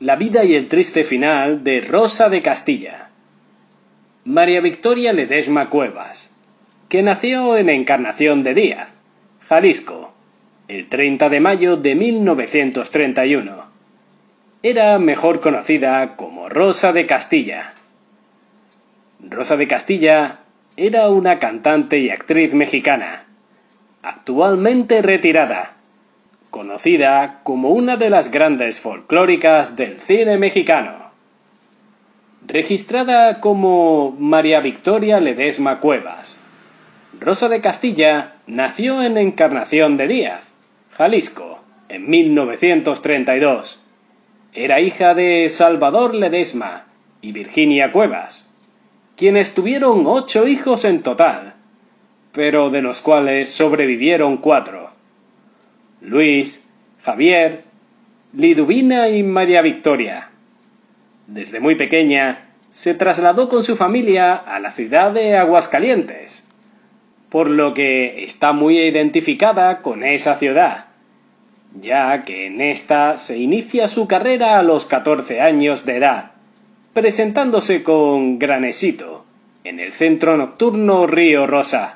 La vida y el triste final de Rosa de Castilla. María Victoria Ledesma Cuevas, que nació en Encarnación de Díaz, Jalisco, el 30 de mayo de 1931. Era mejor conocida como Rosa de Castilla. Rosa de Castilla era una cantante y actriz mexicana, actualmente retirada, conocida como una de las grandes folclóricas del cine mexicano. Registrada como María Victoria Ledesma Cuevas, Rosa de Castilla nació en Encarnación de Díaz, Jalisco, en 1932. Era hija de Salvador Ledesma y Virginia Cuevas, quienes tuvieron 8 hijos en total, pero de los cuales sobrevivieron 4. Luis, Javier, Liduvina y María Victoria. Desde muy pequeña se trasladó con su familia a la ciudad de Aguascalientes, por lo que está muy identificada con esa ciudad, ya que en esta se inicia su carrera a los 14 años de edad, presentándose con gran éxito en el centro nocturno Río Rosa.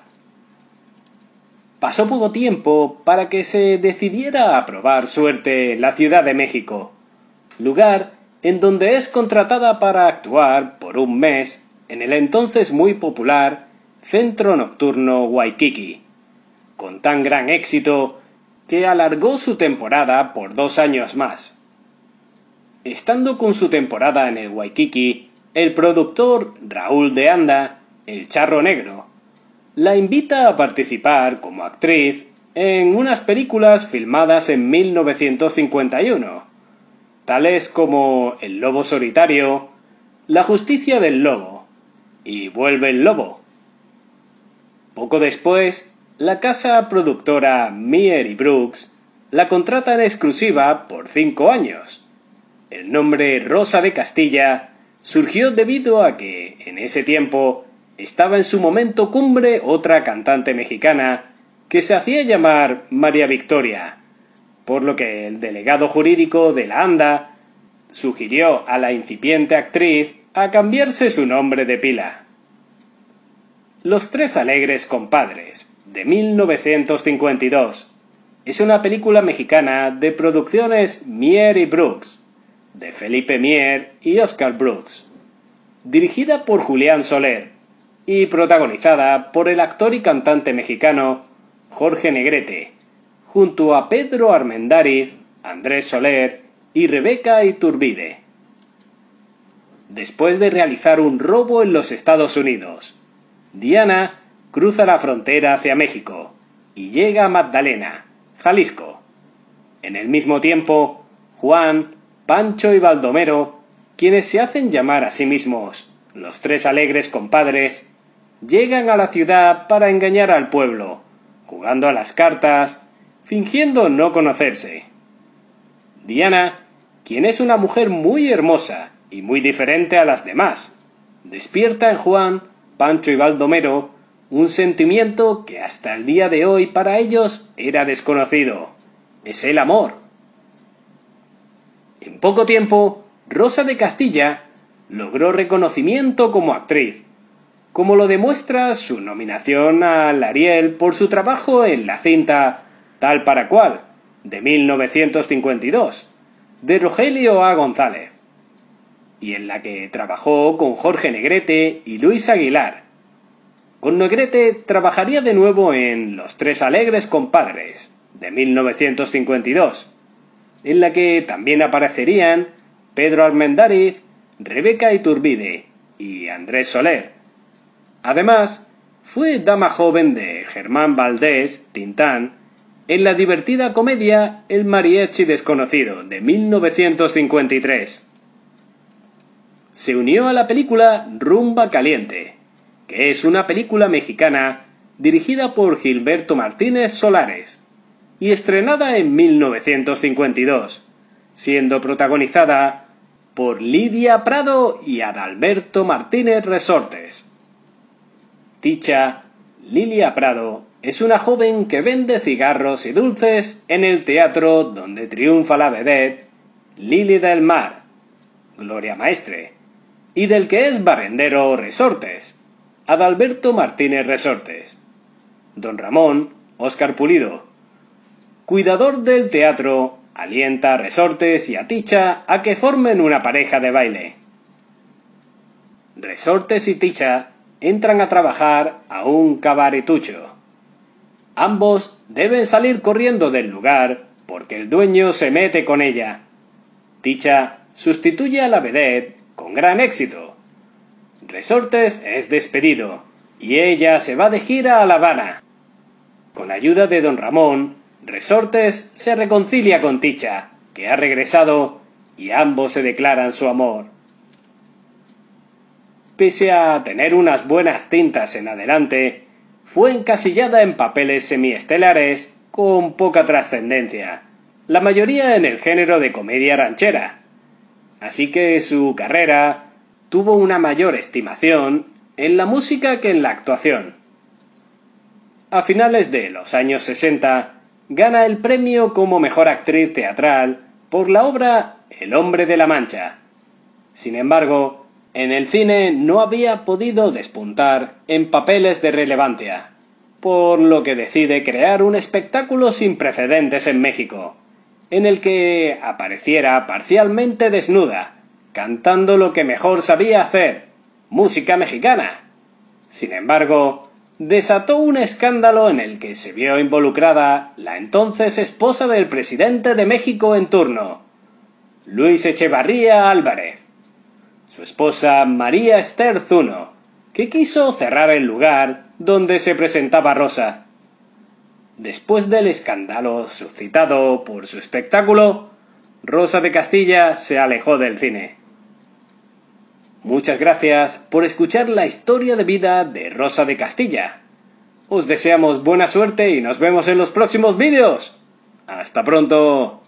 Pasó poco tiempo para que se decidiera a probar suerte en la Ciudad de México, lugar en donde es contratada para actuar por un mes en el entonces muy popular Centro Nocturno Waikiki, con tan gran éxito que alargó su temporada por 2 años más. Estando con su temporada en el Waikiki, el productor Raúl de Anda, el Charro Negro, la invita a participar como actriz en unas películas filmadas en 1951, tales como El Lobo Solitario, La Justicia del Lobo y Vuelve el Lobo. Poco después, la casa productora Mier y Brooks la contrata en exclusiva por 5 años. El nombre Rosa de Castilla surgió debido a que, en ese tiempo, estaba en su momento cumbre otra cantante mexicana que se hacía llamar María Victoria, por lo que el delegado jurídico de la ANDA sugirió a la incipiente actriz a cambiarse su nombre de pila. Los Tres Alegres Compadres, de 1952, es una película mexicana de producciones Mier y Brooks, de Felipe Mier y Oscar Brooks, dirigida por Julián Soler y protagonizada por el actor y cantante mexicano Jorge Negrete, junto a Pedro Armendáriz, Andrés Soler y Rebeca Iturbide. Después de realizar un robo en los Estados Unidos, Diana cruza la frontera hacia México y llega a Magdalena, Jalisco. En el mismo tiempo, Juan, Pancho y Baldomero, quienes se hacen llamar a sí mismos los Tres Alegres Compadres, llegan a la ciudad para engañar al pueblo, jugando a las cartas, fingiendo no conocerse. Diana, quien es una mujer muy hermosa y muy diferente a las demás, despierta en Juan, Pancho y Baldomero un sentimiento que hasta el día de hoy para ellos era desconocido. Es el amor. En poco tiempo, Rosa de Castilla logró reconocimiento como actriz, como lo demuestra su nominación al Ariel por su trabajo en la cinta Tal para cual, de 1952, de Rogelio A. González, y en la que trabajó con Jorge Negrete y Luis Aguilar. Con Negrete trabajaría de nuevo en Los Tres Alegres Compadres, de 1952, en la que también aparecerían Pedro Armendáriz, Rebeca Iturbide y Andrés Soler. Además, fue dama joven de Germán Valdés, Tintán, en la divertida comedia El Mariachi Desconocido, de 1953. Se unió a la película Rumba Caliente, que es una película mexicana dirigida por Gilberto Martínez Solares y estrenada en 1952, siendo protagonizada por Lidia Prado y Adalberto Martínez Resortes. Dicha Lilia Prado es una joven que vende cigarros y dulces en el teatro donde triunfa la vedette Lili del Mar, Gloria Maestre, y del que es barrendero Resortes, Adalberto Martínez Resortes, don Ramón, Óscar Pulido, cuidador del teatro, alienta a Resortes y a Ticha a que formen una pareja de baile. Resortes y Ticha entran a trabajar a un cabaretucho. Ambos deben salir corriendo del lugar porque el dueño se mete con ella. Ticha sustituye a la vedette con gran éxito. Resortes es despedido y ella se va de gira a La Habana. Con ayuda de don Ramón, Resortes se reconcilia con Ticha, que ha regresado, y ambos se declaran su amor. Pese a tener unas buenas tintas en adelante, fue encasillada en papeles semiestelares con poca trascendencia, la mayoría en el género de comedia ranchera. Así que su carrera tuvo una mayor estimación en la música que en la actuación. A finales de los años 60, gana el premio como mejor actriz teatral por la obra El hombre de la Mancha. Sin embargo, en el cine no había podido despuntar en papeles de relevancia, por lo que decide crear un espectáculo sin precedentes en México, en el que apareciera parcialmente desnuda, cantando lo que mejor sabía hacer, música mexicana. Sin embargo, desató un escándalo en el que se vio involucrada la entonces esposa del presidente de México en turno, Luis Echevarría Álvarez, su esposa María Esther Zuno, que quiso cerrar el lugar donde se presentaba Rosa. Después del escándalo suscitado por su espectáculo, Rosa de Castilla se alejó del cine. Muchas gracias por escuchar la historia de vida de Rosa de Castilla. Os deseamos buena suerte y nos vemos en los próximos vídeos. ¡Hasta pronto!